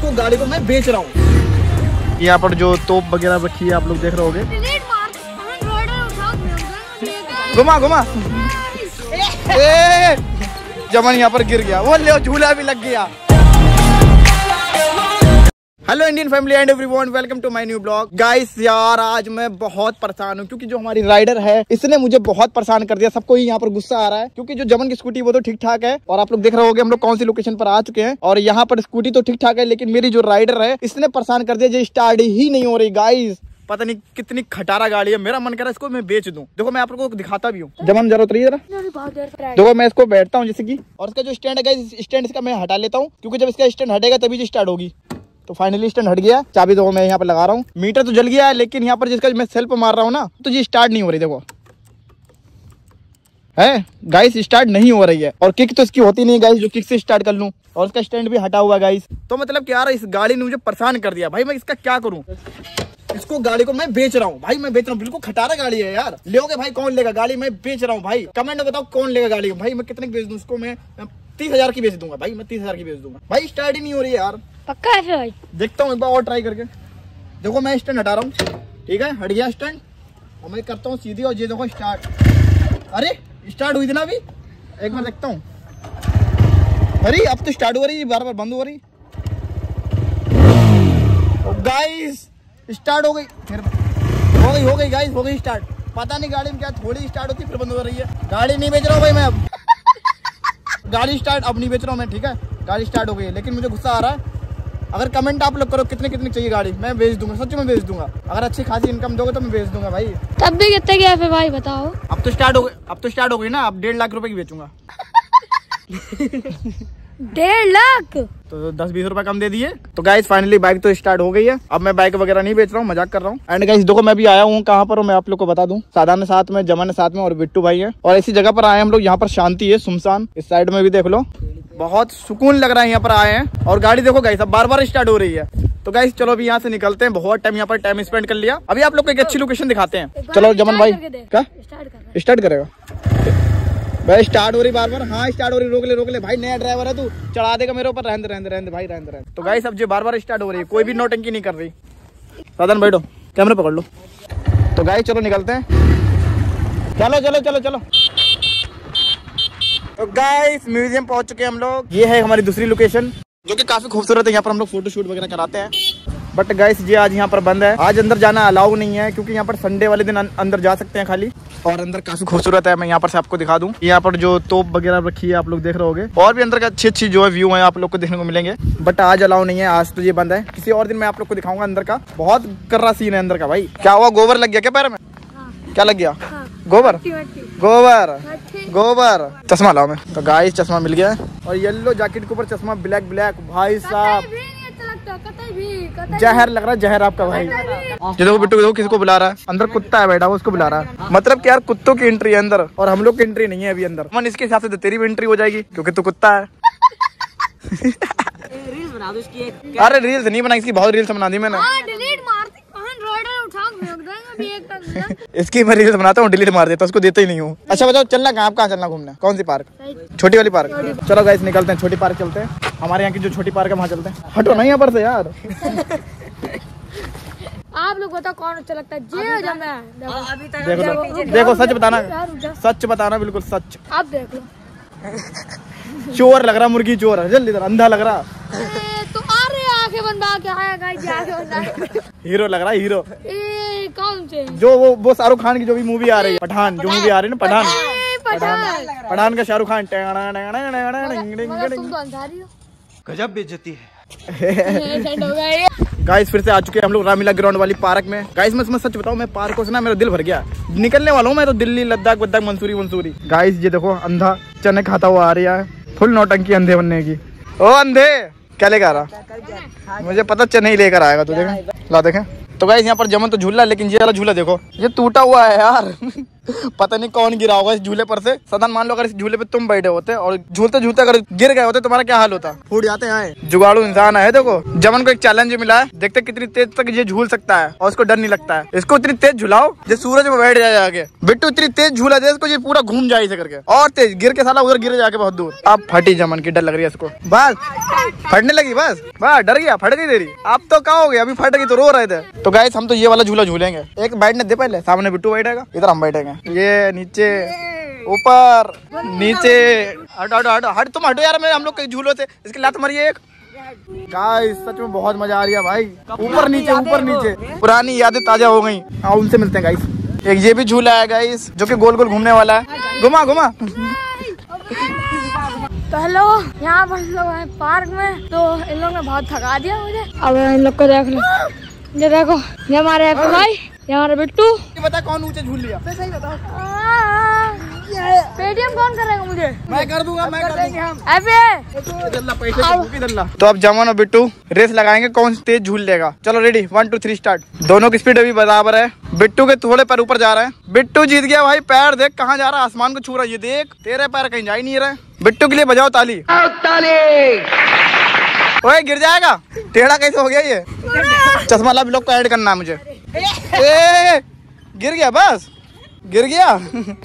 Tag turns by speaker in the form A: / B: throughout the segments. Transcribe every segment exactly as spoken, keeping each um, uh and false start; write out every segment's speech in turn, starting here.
A: इसको गाड़ी को मैं बेच रहा हूँ। यहाँ पर जो तोप वगैरह रखी है आप लोग देख रहे होगे। घुमा घुमा जमन यहाँ पर गिर गया, वो ले झूला भी लग गया। Hello Indian family and everyone, welcome to my new blog. Guys यार आज मैं बहुत परेशान हूँ क्योंकि जो हमारी राइडर है इसने मुझे बहुत परेशान कर दिया। सबको ही यहाँ पर गुस्सा आ रहा है क्योंकि जो जमन की स्कूटी वो तो ठीक ठाक है और आप लोग देख रहे होंगे हम लोग कौन सी लोकेशन पर आ चुके हैं और यहाँ पर स्कूटी तो ठीक ठाक है, लेकिन मेरी जो राइडर है इसने परेशान कर दिया, जो स्टार्ट ही नहीं हो रही। गाइस पता नहीं कितनी खटारा गाड़ी है, मेरा मन कर रहा है इसको मैं बेच दूं। देखो मैं आप लोगों को दिखाता भी हूँ, जमन जरूरत रही है जरा। देखो मैं इसको बैठता हूँ जैसे कि, और इसका जो स्टैंड है गाइस स्टैंड इसका मैं हटा लेता हूँ क्योंकि जब इसका स्टैंड हटेगा तभी जो स्टार्ट होगी। तो फाइनली स्टैंड हट गया। चाबी देखो मैं यहाँ पर लगा रहा हूँ, मीटर तो जल गया है लेकिन यहाँ पर जिसका मैं सेल्फ मार रहा हूँ ना तो ये स्टार्ट नहीं हो रही। देखो है गाइस स्टार्ट नहीं हो रही है और किक तो इसकी होती नहीं गाइस जो किक से स्टार्ट कर लूँ, और इसका स्टैंड भी हटा हुआ गाइस। तो मतलब क्या इस गाड़ी ने मुझे परेशान कर दिया भाई, मैं इसका क्या करूँ। इसको गाड़ी को मैं बेच रहा हूँ भाई, मैं बेच रहा हूँ। बिल्कुल खटारा गाड़ी है यार, लोगे भाई कौन लेगा गाड़ी, मैं बेच रहा हूँ भाई। कमेंट में बताओ कौन लेगा गाड़ी भाई, मैं कितने की बेच दूँ इसको। मैं तीस हजार की बेच दूंगा भाई, मैं तीस हजार की बेच दूंगा भाई। स्टार्ट ही नहीं हो रही है यार। पक्का है भाई, देखता हूँ एक बार और ट्राई करके। देखो मैं स्टैंड हटा रहा हूँ, ठीक है हट गया स्टैंड, और मैं करता हूँ सीधी और ये देखो स्टार्ट। अरे स्टार्ट हुई थी ना अभी, एक बार देखता हूँ। अरे अब तो स्टार्ट हो रही है, बार बार बंद हो रही। गाइस स्टार्ट हो गई, हो गई हो गई गाइस हो गई स्टार्ट। पता नहीं गाड़ी में क्या थोड़ी स्टार्ट होती फिर बंद हो रही है। गाड़ी नहीं बेच रहा हूँ भाई मैं अब। गाड़ी स्टार्ट अब नहीं बेच रहा हूँ मैं, ठीक है गाड़ी स्टार्ट हो गई है लेकिन मुझे गुस्सा आ रहा है। अगर कमेंट आप लोग करो कितने कितने चाहिए गाड़ी, मैं बेच दूंगा, सच में बेच दूंगा। अगर अच्छी खासी इनकम दोगे तो मैं बेच दूंगा भाई।
B: तब भी कितने की है भाई बताओ।
A: अब तो स्टार्ट हो गई, अब तो स्टार्ट हो गई ना, अब डेढ़ लाख रुपए की बेचूंगा।
B: डेढ़ लाख
A: तो दस बीस रुपए कम दे दिए। तो गाइस फाइनली बाइक तो स्टार्ट हो गई है। अब मैं बाइक वगैरह नहीं बेच रहा हूँ, मजाक कर रहा हूँ। एंड गाइस देखो मैं भी आया हूँ कहाँ पर, मैं आप लोग को बता दूं। साधारण साथ में, जमन साथ में और बिट्टू भाई है, और ऐसी जगह पर आए हम लोग। यहाँ पर शांति है, सुनसान। इस साइड में भी देख लो, बहुत सुकून लग रहा है यहाँ पर आए हैं। और गाड़ी देखो गाइस अब बार बार स्टार्ट हो रही है। तो गाइस चलो अभी यहाँ से निकलते हैं, बहुत टाइम यहाँ पर टाइम स्पेंड कर लिया। अभी आप लोग को एक अच्छी लोकेशन दिखाते हैं। चलो जमन भाई क्या स्टार्ट करेगा भाई, स्टार्ट हो रही बार बार। हाँ स्टार्ट हो रही, रोक ले रोक ले भाई, नया ड्राइवर है तू, चढ़ा देगा मेरे ऊपर। रहने रहने रहने भाई रहने रहने। तो गाइस अब जो बार बार स्टार्ट हो रही है, कोई भी नौटंकी नहीं कर रही। साधन बैठो, कैमरा पकड़ लो। तो गाइस चलो निकलते हैं, चलो चलो चलो चलो। तो गाइस म्यूजियम पहुंच चुके हैं हम लोग। ये है हमारी दूसरी लोकेशन जो कि काफी खूबसूरत है। यहाँ पर हम लोग फोटो शूट वगैरह कराते हैं। बट गाइस ये आज यहाँ पर बंद है, आज अंदर जाना अलाउ नहीं है क्योंकि यहाँ पर संडे वाले दिन अंदर जा सकते हैं खाली। और अंदर काफी खूबसूरत है, मैं यहाँ पर से आपको दिखा दूं। यहाँ पर जो तोप वगैरह रखी है आप लोग देख रहे होगे, और भी अंदर का अच्छी अच्छी जो है व्यू है आप लोग को देखने को मिलेंगे। बट आज अलाउ नहीं है, आज तो ये बंद है। किसी और दिन मैं आप लोग को दिखाऊंगा अंदर का। बहुत कर्रा सीन है अंदर का भाई। क्या हुआ, गोबर लग गया क्या पैर में? हाँ। क्या लग गया? हाँ। गोबर गोबर गोबर। चश्मा लाओ मैं। तो गाइस चश्मा मिल गया है, और येलो जैकेट के ऊपर चश्मा ब्लैक ब्लैक। भाई साहब जहर लग रहा है, जहर आपका भाई। जो देखो बिट्टू देखो किसी को बुला रहा है, अंदर कुत्ता है बैठा, वो उसको बुला रहा है। मतलब कि यार कुत्तों की एंट्री है अंदर और हम लोग की एंट्री नहीं है अभी अंदर। मन इसके हिसाब से तो तेरी भी एंट्री हो जाएगी क्योंकि तू कुत्ता है। रील्स बना दो इसकी एक। अरे रील्स नहीं बनाई इसकी, बहुत रील्स बना दी मैंने। इसकी मैं रील्स बनाता हूँ, डिलीट मार देता, उसको देता ही नहीं हूँ। अच्छा बताओ चलना कहाँ, आप कहाँ चलना घूमने, कौन सी पार्क? छोटी वाली पार्क। चलो गाइस निकलते हैं, छोटी पार्क चलते हैं। हमारे यहाँ की जो छोटी पार्क है वहाँ चलते हैं। हटो नहीं यहाँ पर से यार।
B: आप लोग बताओ कौन अच्छा लगता है, जे जाना है।
A: देखो देखो, देखो सच बताना, सच बताना बिल्कुल सच।
B: आप देख लो।
A: चोर लग रहा, मुर्गी चोर है, जल्दी इधर अंधा लग रहा।
B: तो अरे आंखें बनवा के आया गाइस, आंखें बनवा। हीरो
A: लग रहा है, हीरो।
B: ए कौन से? जो
A: वो वो शाहरुख खान की जो भी मूवी आ रही है, पठान जो मूवी आ रही है ना, पठान।
B: पठान
A: पठान का शाहरुख खान।
C: गजब बेइज्जती है।
A: गाइस फिर से आ चुके हैं हम लोग रामलीला ग्राउंड वाली पार्क में। गाइस मैं इसमें सच बताऊं, मैं पार्कों से ना मेरा दिल भर गया, निकलने वाला हूँ मैं तो दिल्ली लद्दाख वद्दाख मंसूरी मंसूरी। गाइस ये देखो अंधा चने खाता हुआ आ रहा है, फुल नौटंकी अंधे बनने की। ओ अंधे क्या लेकर आ रहा? मुझे पता चने ही लेकर आएगा, तू देखें ला देखें। तो गाइस यहाँ पर जमन तो झूला, लेकिन ये वाला झूला देखो ये टूटा हुआ है यार। पता नहीं कौन गिरा होगा इस झूले पर से। सदन मान लो अगर इस झूले पे तुम बैठे होते और झूलते झूलते अगर गिर गए होते तुम्हारा क्या हाल होता? फूट जाते हैं। जुगाड़ू इंसान है। देखो जमन को एक चैलेंज मिला है, देखते कितनी तेज तक ये झूल सकता है और उसको डर नहीं लगता है। इसको इतनी तेज झुलाओ जो सूरज में बैठ जाए आगे। बिट्टू इतनी तेज झूला दे इसको, ये पूरा घूम जाए इसे करके और तेज गिर के साला उधर गिर जाके बहुत दूर। अब फटी जमन की, डर लग रही है इसको। बस फटने लगी, बस बस डर गया, फट गई तेरी। अब तो क्या हो गया, अभी फट गई तो रो रहे थे। तो गाइस हम तो ये वाला झूला झूलेंगे। एक बैठने दे पहले, सामने बिट्टू बैठेगा, इधर हम बैठेंगे। ये नीचे ऊपर नीचे, हट हट हट हट तुम हटो यार, मैं हम लोग कई झूलों से इसकी लात मारिए एक। गाइस सच में बहुत मजा आ रही है भाई, ऊपर नीचे ऊपर नीचे, पुरानी यादें ताजा हो गई। हाँ उनसे मिलते हैं गाइस। एक ये भी झूला है गाइस जो कि गोल गोल घूमने वाला है। घुमा घुमा।
B: तो हेलो, यहाँ पर लोग हैं पार्क में, तो इन लोग ने बहुत थका दिया मुझे। अब इन लोग को देख लो, ये देखो, ये हमारे एपी भाई, ये हमारे बिट्टू।
A: बता कौन ऊंचे झूल लिया? सही बताओ।
B: पेटीएम कौन करेगा मुझे?
A: मैं कर दूंगा, मैं कर देंगे हम।
B: एपी
A: तो अब जमन और बिट्टू रेस लगाएंगे कौन तेज झूल लेगा। चलो ready, one two three start. दोनों की स्पीड अभी बराबर है। बिट्टू के थोड़े पैर ऊपर जा रहे हैं। बिट्टू जीत गया भाई। पैर देख कहाँ जा रहा है, आसमान को छू रहा है। ये देख तेरे पैर कहीं जा ही नहीं रहे। बिट्टू के लिए बजाओ ताली। ताली। ओए गिर जाएगा, टेढ़ा कैसे हो गया ये? चश्मा ला ब्लॉग को ऐड करना है मुझे। ए, गिर गया, बस गिर गया।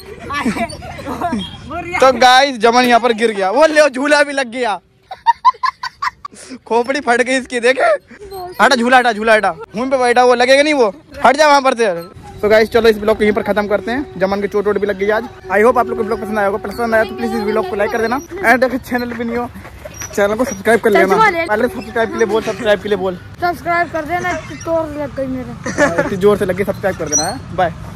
A: तो गाइस जमन यहाँ पर गिर गया। वो ले झूला भी लग गया। खोपड़ी फट गई इसकी, देखे। हटा झूला, हटा झूला, हटा। मुंह पे बैठा वो लगेगा नहीं, वो हट जा वहां पर से। तो गाइस चलो इस ब्लॉग को यहीं पर खत्म करते हैं। जमन की चोट वोट भी लग गई आज। आई होप आप लोग को ब्लॉग पसंद आया होगा। पसंद आया तो प्लीज इस ब्लॉग को लाइक कर देना। एंड अगर चैनल पे नहीं हो, चैनल को सब्सक्राइब कर लेना। पहले सब्सक्राइब के लिए बोल, सब्सक्राइब के लिए बोल।
B: सब्सक्राइब कर देना, तो लग गई मेरा।
A: जोर से लगे सब्सक्राइब कर देना है। बाय।